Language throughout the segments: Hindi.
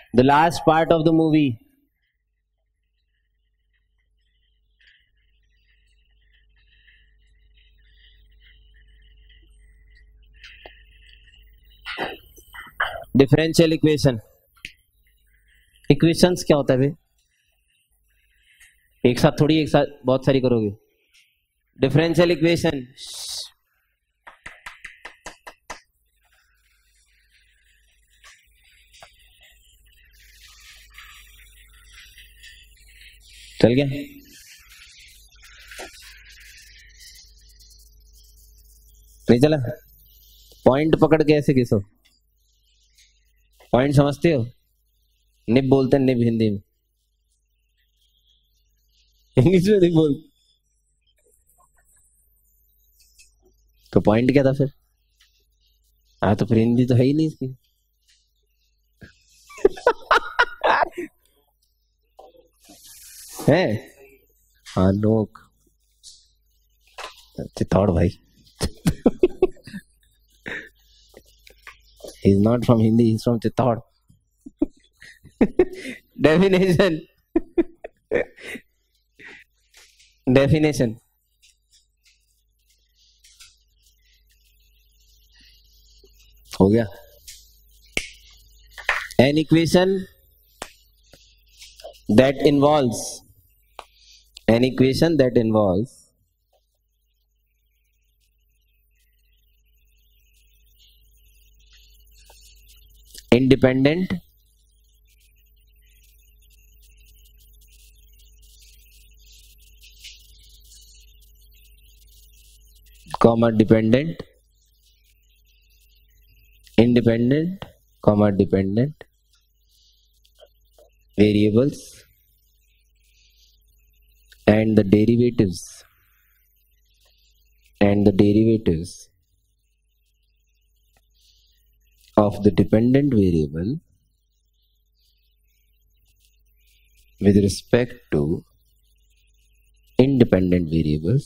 The last part of the movie. Differential equation. Equations क्या होता है भाई? एक साथ थोड़ी, एक साथ बहुत सारी करोगे. Differential equation. चल गया? नहीं चला? पॉइंट पकड़ के ऐसे घिसो. पॉइंट समझते हो? निब बोलते हैं, निब हिंदी में. इंग्लिश में नहीं बोल. तो पॉइंट क्या था फिर? हाँ तो फिर हिंदी तो है ही नहीं इसकी. है? हाँ लोग चित्तौड़ भाई. He is not from Hindi, he is from Chittauड़. Definition. Definition. हो गया. An equation that involves independent comma dependent, independent comma dependent variables and the derivatives of the dependent variable with respect to independent variables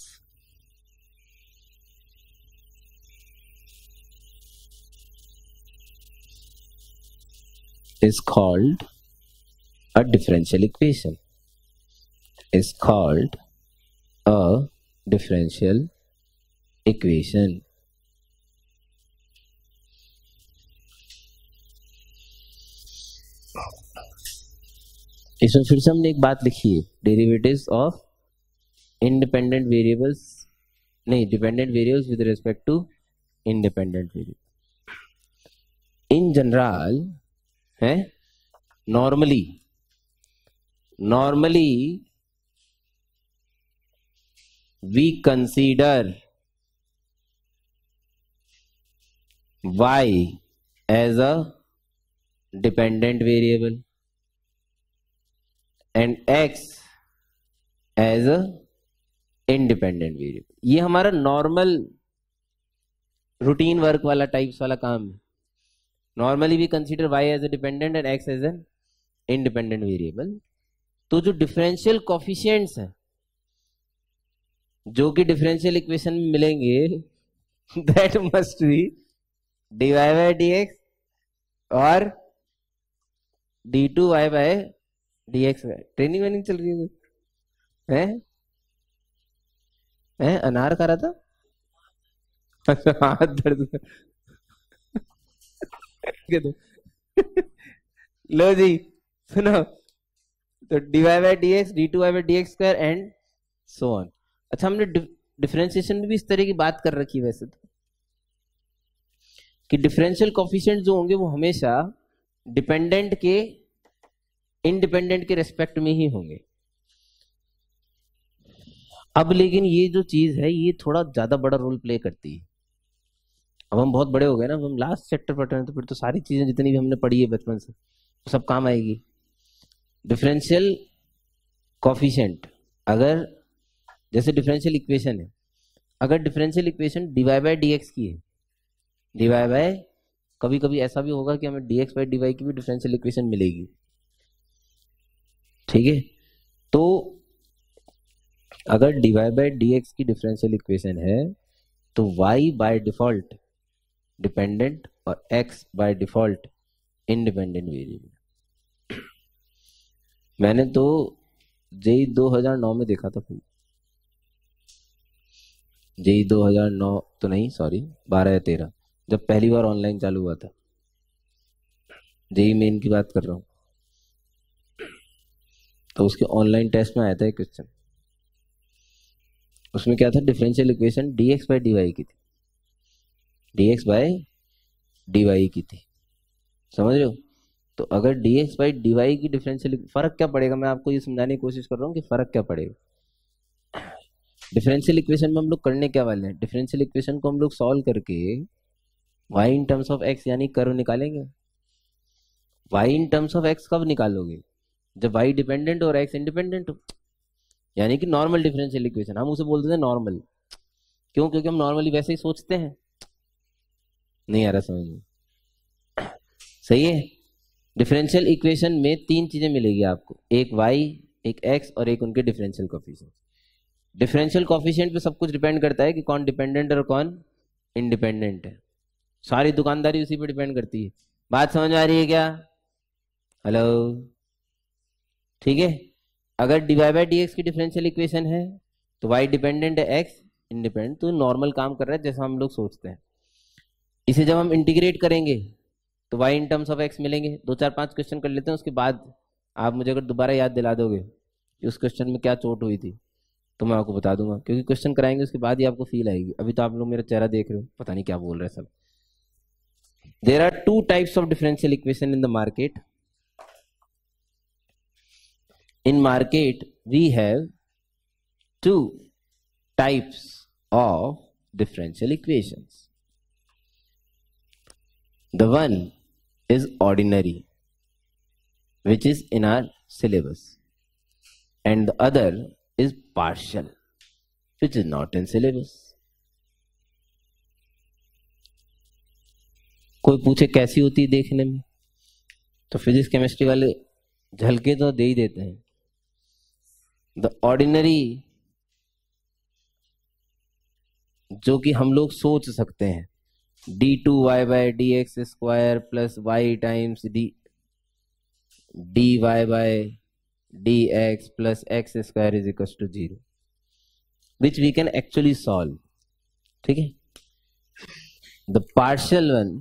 is called a differential equation. Is called a differential equation. इसमें फिर से हमने एक बात लिखी है, डेरिवेटिव्स ऑफ इंडिपेंडेंट वेरिएबल्स, नहीं dependent variables with respect to independent variable. In general है normally we consider y as a dependent variable and x as a independent variable. ये हमारा नॉर्मल रूटीन वर्क वाला टाइप्स वाला काम है. Normally we consider y as a dependent and x as an independent variable. तो जो डिफरेंशियल कोफिशिएंट्स हैं जो कि डिफरेंशियल इक्वेशन में मिलेंगे, that must be dy by dx और d2y बाय dx. ट्रेनिंग वेनिंग चल रही है? हैं? अनार खा रहा था? हाथ दर्द. लो जी सुनो, तो dy by dx, d2y by dx square and so on. अच्छा, हमने डिफरेंशिएशन में भी इस तरह की बात कर रखी है वैसे तो, कि डिफरेंशियल कोफिशिएंट जो होंगे वो हमेशा डिपेंडेंट के इंडिपेंडेंट के रेस्पेक्ट में ही होंगे. अब लेकिन ये जो चीज है ये थोड़ा ज्यादा बड़ा रोल प्ले करती है. अब हम बहुत बड़े हो गए ना, हम लास्ट चैप्टर पढ़ रहे हैं, तो फिर तो सारी चीजें जितनी भी हमने पढ़ी है बचपन से तो सब काम आएगी. डिफरेंशियल कोफिशिएंट, अगर जैसे डिफरेंशियल इक्वेशन है, अगर differential equation dy by dx की है, dy बाय, कभी कभी ऐसा भी होगा कि हमें dx बाय dy की भी डिफरेंशियल इक्वेशन मिलेगी. ठीक है, तो अगर dy बाय dx की डिफरेंशियल इक्वेशन है तो y बाय डिफॉल्ट डिपेंडेंट और x by default independent variable. मैंने तो जेई 2009 में देखा था भाई। जेई 2009 तो नहीं, सॉरी 12 या 13, जब पहली बार ऑनलाइन चालू हुआ था। जेई मेन की बात कर रहा हूँ। तो उसके ऑनलाइन टेस्ट में आया था एक क्वेश्चन। उसमें क्या था, differential equation dx by dy की थी। dx बाई dy की थी, समझ रहे हो। तो अगर dx बाई dy की डिफरेंशियल, फर्क क्या पड़ेगा, मैं आपको ये समझाने की कोशिश कर रहा हूँ कि फर्क क्या पड़ेगा। डिफरेंशियल इक्वेशन में हम लोग करने क्या वाले हैं, डिफरेंशियल इक्वेशन को हम लोग सॉल्व करके y in terms of x यानी कर्व निकालेंगे। y in terms of x कब निकालोगे, जब y डिपेंडेंट और x इंडिपेंडेंट हो, यानी कि नॉर्मल डिफरेंशियल इक्वेशन। हम उसे बोलते हैं नॉर्मल, क्यों, क्योंकि हम नॉर्मली वैसे ही सोचते हैं। नहीं आ रहा समझ में, सही है। डिफरेंशियल इक्वेशन में तीन चीजें मिलेगी आपको, एक y, एक x और एक उनके डिफरेंशियल कोफिशिएंट। डिफरेंशियल कोफिशिएंट पे सब कुछ डिपेंड करता है कि कौन डिपेंडेंट और कौन इंडिपेंडेंट है। सारी दुकानदारी उसी पे डिपेंड करती है। बात समझ में आ रही है क्या, हेलो, ठीक है। अगर dy बाई dx की डिफरेंशियल इक्वेशन है तो y डिपेंडेंट है, x इंडिपेंडेंट, तो नॉर्मल काम कर रहा है जैसा हम लोग सोचते हैं। इसे जब हम इंटीग्रेट करेंगे तो y in terms of x मिलेंगे। 2 4 5 क्वेश्चन कर लेते हैं, उसके बाद आप मुझे अगर दोबारा याद दिला दोगे कि उस क्वेश्चन में क्या चोट हुई थी तो मैं आपको बता दूंगा, क्योंकि क्वेश्चन कराएंगे उसके बाद ही आपको फील आएगी। अभी तो आप लोग मेरा चेहरा देख रहे हो, पता नहीं क्या बोल रहे हैं सब। There are two types of differential equation in the market. In market, we have two types of differential equations. The one is ordinary, which is in our syllabus, and the other is partial, which is not in syllabus. कोई पूछे कैसी होती है देखने में, तो फिजिक्स केमिस्ट्री वाले झलके तो दे ही देते हैं। द ऑर्डिनरी, जो कि हम लोग सोच सकते हैं, d2y by d x square plus y times dy by d x plus x square is equal to 0, which we can actually solve, ठीक है। द पार्शियल वन,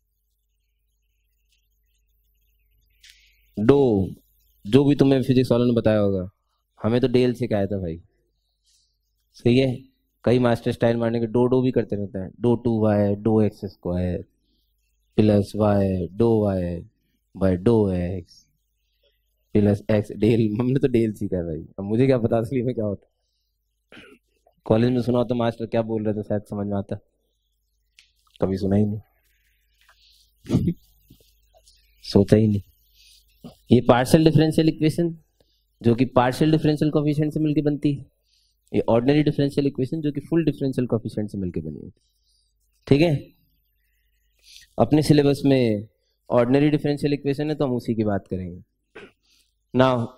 जो भी तुम्हें फिजिक्स वालों ने बताया होगा, हमें तो डेल सिखाया था भाई, सही है। कई मास्टर स्टाइल मारने के डो भी करते रहते हैं, डो 2y डो एक्स स्क्वायर प्लस y डो y बाय डो एक्स प्लस एक्स डेल। हमने तो डेल सीखा है भाई, अब मुझे क्या पता असली में क्या होता। कॉलेज में सुना होता मास्टर क्या बोल रहे थे, शायद समझ में आता, कभी सुना ही नहीं सोचा ही नहीं। ये पार्शियल डिफरेंशियल इक्वेशन जो कि पार्शियल डिफरेंशियल कोफिशिएंट से मिलकर बनती है, ये ऑर्डिनरी डिफरेंशियल इक्वेशन जो कि फुल डिफरेंशियल कोफिशिएंट से मिलकर बनी होती है, ठीक है। अपने सिलेबस में ऑर्डिनरी डिफरेंशियल इक्वेशन है तो हम उसी की बात करेंगे। नाउ